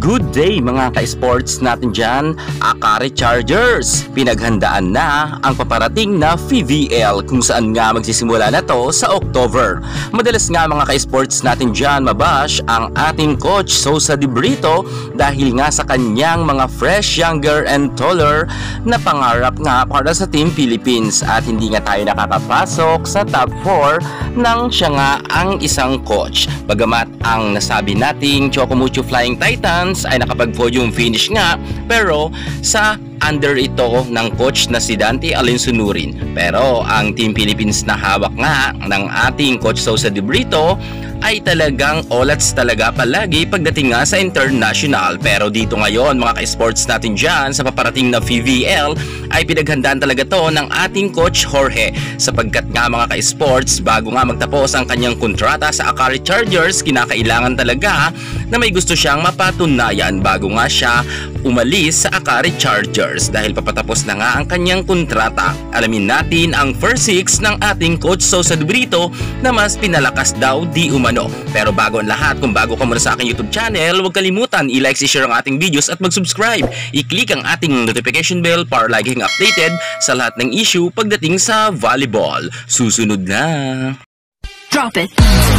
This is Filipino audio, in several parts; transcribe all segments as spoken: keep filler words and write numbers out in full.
Good day mga ka-sports natin dyan, Akari Chargers! Pinaghandaan na ang paparating na V V L kung saan nga magsisimula na to sa October. Madalas nga mga ka-sports natin dyan mabash ang ating coach Sosa De Brito dahil nga sa kanyang mga fresh, younger and taller na pangarap nga para sa Team Philippines at hindi nga tayo nakakapasok sa top four nang siya nga ang isang coach. Bagamat ang nasabi nating Chocomucho Flying Titans ay nakapag-podium finish nga, pero sa under ito ng coach na si Dante Alinsunurin. Pero ang Team Philippines na hawak nga ng ating coach Sosa De Brito ay talagang olats talaga palagi pagdating nga sa international. Pero dito ngayon mga ka-sports natin dyan sa paparating na V V L ay pinaghandaan talaga to ng ating coach Jorge, sapagkat nga mga ka-sports bago nga magtapos ang kanyang kontrata sa Akari Chargers, kinakailangan talaga na may gusto siyang mapatunayan bago nga siya umalis sa Akari Chargers dahil papatapos na nga ang kanyang kontrata. Alamin natin ang first six ng ating coach Sosa De Brito na mas pinalakas daw di umano. Pero bago ang lahat, kung bago ka muna sa aking YouTube channel, huwag kalimutan i-like, i-share ang ating videos at mag-subscribe. I-click ang ating notification bell para laging updated sa lahat ng issue pagdating sa volleyball. Susunod na! Drop it!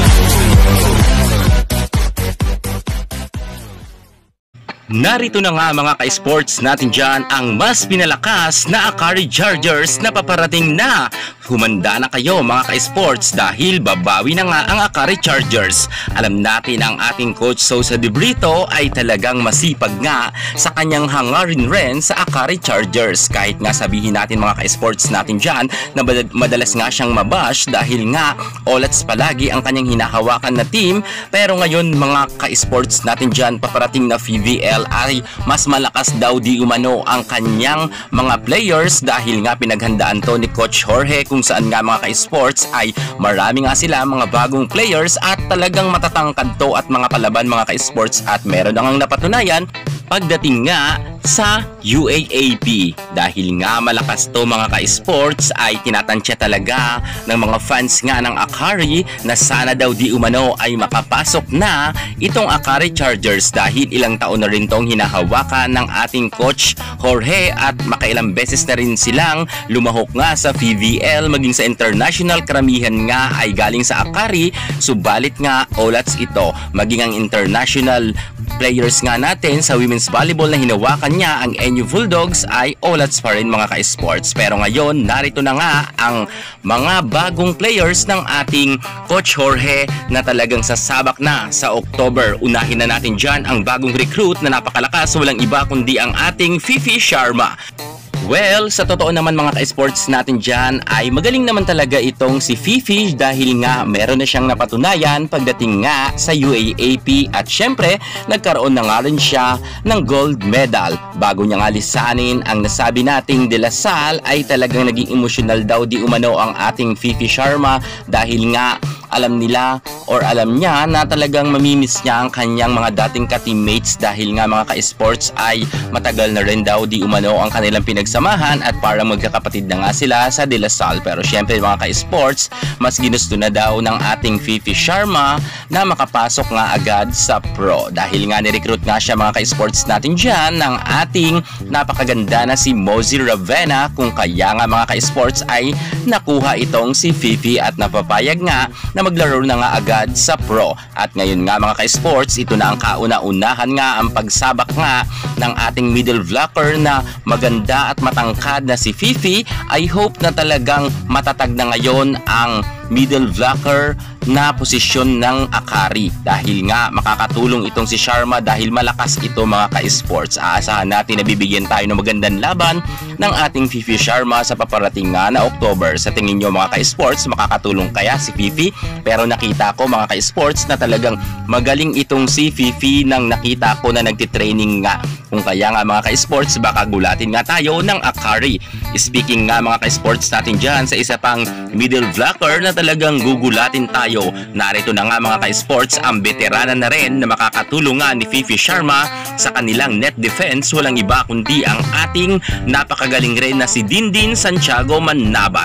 Narito na nga mga ka-sports natin dyan ang mas pinalakas na Akari Chargers na paparating na. Humanda na kayo mga ka-sports dahil babawi na nga ang Akari Chargers. Alam natin ang ating coach Sosa De Brito ay talagang masipag nga sa kanyang hangarin rin sa Akari Chargers. Kahit nga sabihin natin mga ka-sports natin dyan na madalas nga siyang mabash dahil nga olats palagi ang kanyang hinahawakan na team. Pero ngayon mga ka-sports natin dyan, paparating na V V L ay mas malakas daw di umano ang kanyang mga players dahil nga pinaghandaan to ni Coach Jorge kung saan nga mga ka-sports ay marami nga sila mga bagong players at talagang matatangkad to at mga palaban mga ka-sports at meron na ngang napatunayan pagdating nga sa U A A P. Dahil nga malakas to mga ka-sports ay tinatansya talaga ng mga fans nga ng Akari na sana daw di umano ay makapasok na itong Akari Chargers dahil ilang taon na rin tong hinahawakan ng ating coach Jorge at makailang beses na rin silang lumahok nga sa V V L maging sa international. Karamihan nga ay galing sa Akari, subalit nga olats ito maging ang international players nga natin sa women's volleyball na hinawakan niya ang N U Bulldogs ay olats pa rin mga ka-sports. Pero ngayon narito na nga ang mga bagong players ng ating coach Jorge na talagang sasabak na sa October. Unahin na natin dyan ang bagong recruit na napakalakas, walang iba kundi ang ating Fifi Sharma. Well, sa totoo naman mga ka-sports natin dyan ay magaling naman talaga itong si Fifi dahil nga meron na siyang napatunayan pagdating nga sa U A A P at syempre nagkaroon na nga rin siya ng gold medal. Bago niya nga lisanin ang nasabi nating De La Salle ay talagang naging emotional daw di umano ang ating Fifi Sharma dahil nga alam nila or alam niya na talagang mamimiss niya ang kanyang mga dating ka-teammates dahil nga mga ka-sports ay matagal na rin daw di umano ang kanilang pinagsamahan at parang magkakapatid na nga sila sa De La Salle. Pero syempre mga ka-sports, mas ginusto na daw ng ating Fifi Sharma na makapasok nga agad sa pro dahil nga nirecruit nga siya mga ka-sports natin dyan ng ating napakaganda na si Mosey Ravena, kung kaya nga mga ka-sports ay nakuha itong si Fifi at napapayag nga na maglaro na nga agad sa pro. At ngayon nga mga ka-sports, ito na ang kauna-unahan nga ang pagsabak nga ng ating middle blocker na maganda at matangkad na si Fifi. I hope na talagang matatag na ngayon ang middle blocker na posisyon ng Akari dahil nga makakatulong itong si Sharma dahil malakas ito mga ka-sports. Aasahan natin na bibigyan tayo ng magandang laban ng ating Fifi Sharma sa paparating nga na October. Sa tingin nyo mga ka-sports, makakatulong kaya si Fifi? Pero nakita ko mga ka-sports na talagang magaling itong si Fifi nang nakita ko na nagtitraining nga. Kung kaya nga mga ka-sports, baka gulatin nga tayo ng Akari. Speaking nga mga ka-sports natin dyan sa isa pang middle blocker na talagang gugulatin tayo, narito na nga mga ka-sports ang veterana na rin na makakatulong nga ni Fifi Sharma sa kanilang net defense. Walang iba kundi ang ating napakagaling rin na si Dindin Santiago Manabat.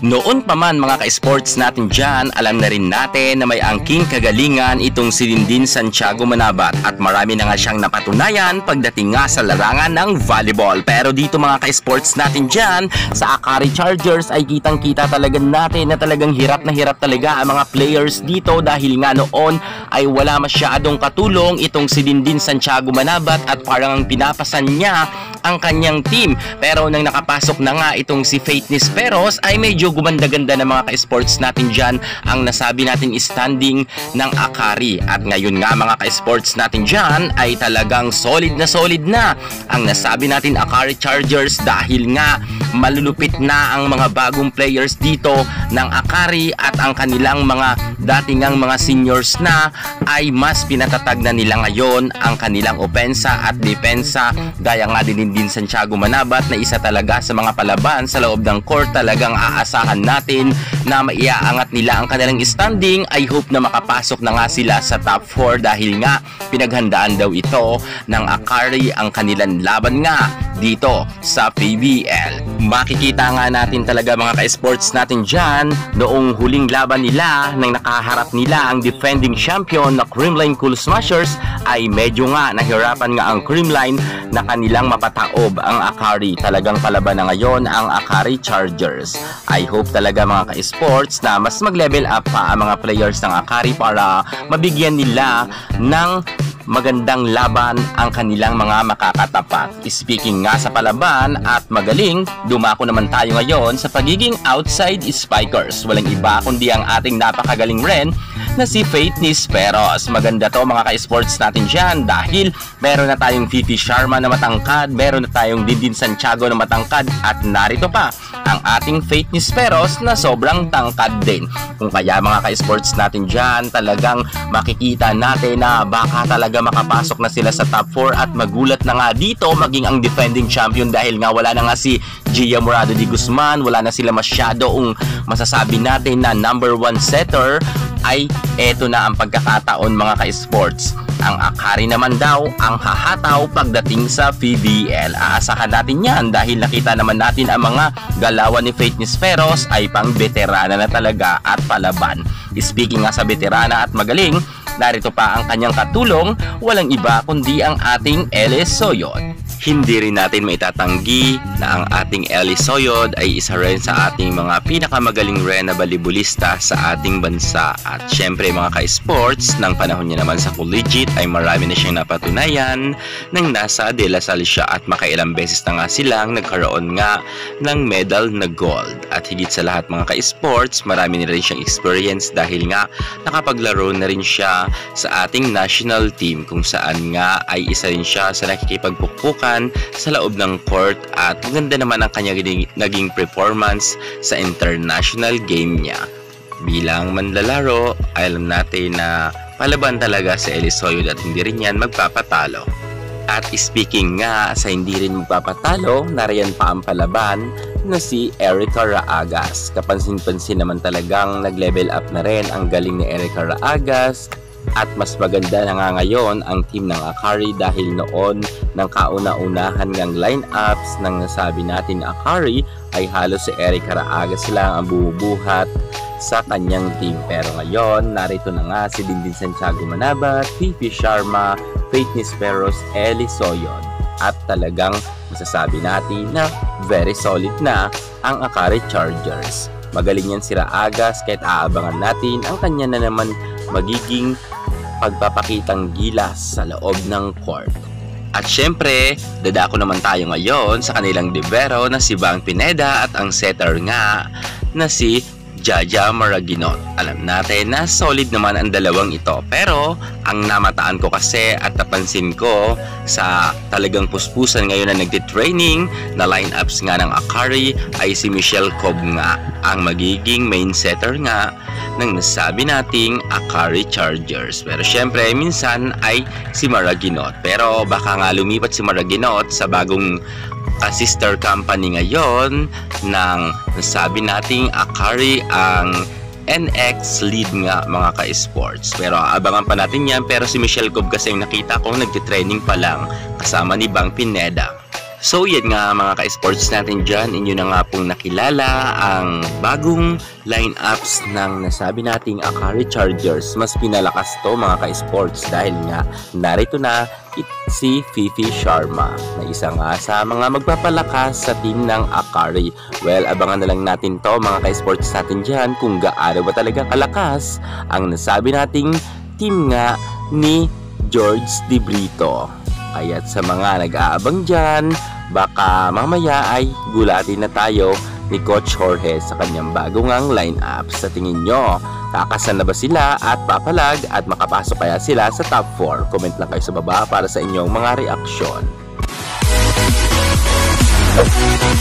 Noon pa man mga ka-sports natin dyan, alam na rin natin na may angking kagalingan itong si Dindin Santiago Manabat at marami na nga siyang napatunayan pagdating nga sa larangan ng volleyball. Pero dito mga ka-sports natin dyan, sa Akari Chargers ay kitang-kita talaga natin na talagang hirap na hirap talaga ang mga players dito dahil nga noon ay wala masyadong katulong itong si Dindin Santiago Manabat at parang pinapasan niya ang kanyang team. Pero nang nakapasok na nga itong si Faith Nisperos ay medyo gumanda-ganda na mga ka-sports natin dyan ang nasabi natin standing ng Akari. At ngayon nga mga ka-sports natin dyan ay talagang solid na solid na ang nasabi natin Akari Chargers dahil nga malulupit na ang mga bagong players dito ng Akari at ang kanilang mga datingang mga seniors na ay mas pinatatag na nila ngayon ang kanilang opensa at depensa gaya nga din din Santiago Manabat na isa talaga sa mga palaban sa loob ng court. Talagang aasahan natin na maiaangat nila ang kanilang standing. I hope na makapasok na nga sila sa top four dahil nga pinaghandaan daw ito ng Akari ang kanilang laban nga dito sa P B L. Makikita nga natin talaga mga ka-sports natin dyan noong huling laban nila nang nakaharap nila ang defending champion na Creamline Cool Smashers ay medyo nga nahirapan nga ang Creamline na kanilang mapataob ang Akari. Talagang palaban na ngayon ang Akari Chargers. I hope talaga mga ka-sports na mas mag-level up pa ang mga players ng Akari para mabigyan nila ng magandang laban ang kanilang mga makakatapat. Speaking nga sa palaban at magaling, dumako naman tayo ngayon sa pagiging outside spikers. Walang iba kundi ang ating napakagaling rin na si Faith Nisperos. Maganda to mga ka-sports natin dyan dahil meron na tayong Fifi Sharma na matangkad, meron na tayong Dindin Santiago na matangkad at narito pa ang ating Faith Nisperos na sobrang tangkad din. Kung kaya mga ka-sports natin dyan, talagang makikita natin na baka talaga makapasok na sila sa top four at magulat na nga dito maging ang defending champion dahil nga wala na nga si Gia Morado de Guzman, wala na sila masyadong masasabi natin na number one setter. Ay eto na ang pagkakataon mga ka-sports. Ang Akari naman daw ang hahataw pagdating sa P B L. Aasahan natin yan dahil nakita naman natin ang mga galawan ni Faith Nisperos ay pang veterana na talaga at palaban. Speaking nga sa veterana at magaling, narito pa ang kanyang katulong, walang iba kundi ang ating Eli Soyod. Hindi rin natin maitatanggi na ang ating Eli Soyod ay isa rin sa ating mga pinakamagaling rin na balibulista sa ating bansa. At syempre mga ka-sports, ng panahon niya naman sa collegiate ay marami na siyang napatunayan nang nasa De La Salle siya at makailang beses na nga silang nagkaroon nga ng medal na gold. At higit sa lahat mga ka-sports, marami na rin siyang experience dahil nga nakapaglaro na rin siya sa ating national team kung saan nga ay isa rin siya sa nakikipagpukpukan sa loob ng court at maganda naman ang kanyang naging performance sa international game niya. Bilang manlalaro, alam natin na palaban talaga si Eli Soyod at hindi rin yan magpapatalo. At speaking nga sa hindi rin magpapatalo, nariyan pa ang palaban na si Erica Raagas. Kapansin-pansin naman talagang nag-level up na rin ang galing ni Erica Raagas. At mas maganda na nga ngayon ang team ng Akari dahil noon ng kauna-unahan ngang lineups nang nasabi natin Akari ay halos si Erica Raagas lang ang bumubuhat sa kanyang team. Pero ngayon, narito na nga si Dindin Santiago Manabat, Fifi Sharma, Faith Nisperos, Eli Soyod. At talagang masasabi natin na very solid na ang Akari Chargers. Magaling yan si Raagas kahit aabangan natin ang kanya na naman magiging pagpapakitang gilas sa loob ng court. At syempre, dadako naman tayo ngayon sa kanilang libero na si Bang Pineda at ang setter nga na si Jaja Maraginot. Alam natin na solid naman ang dalawang ito, pero ang namataan ko kasi at napansin ko sa talagang puspusan ngayon na nagtitraining na lineups nga ng Akari ay si Michelle Cobb nga ang magiging main setter nga ng nasabi nating Akari Chargers. Pero syempre minsan ay si Maraginot, pero baka nga lumipat si Maraginot sa bagong ka-sister company ngayon ng nasabi nating Akari ang N X lead nga mga ka-sports. Pero abangan pa natin yan. Pero si Michelle Cobb kasi yung nakita kong nagtitraining pa lang kasama ni Bang Pineda. So yan nga mga ka-sports natin dyan, inyo na nga pong nakilala ang bagong lineups ng nasabi nating Akari Chargers. Mas pinalakas to mga ka-sports dahil nga narito na si Fifi Sharma na isa nga sa mga magpapalakas sa team ng Akari. Well, abangan na lang natin to mga ka-sports natin dyan kung gaano ba talaga kalakas ang nasabi nating team nga ni George De Brito. Kaya't sa mga nag-aabang dyan, baka mamaya ay gulatin na tayo ni Coach Jorge sa kanyang bagong ang lineup. Sa tingin nyo, kakasan na ba sila at papalag at makapasok kaya sila sa top four? Comment lang kayo sa baba para sa inyong mga reaksyon.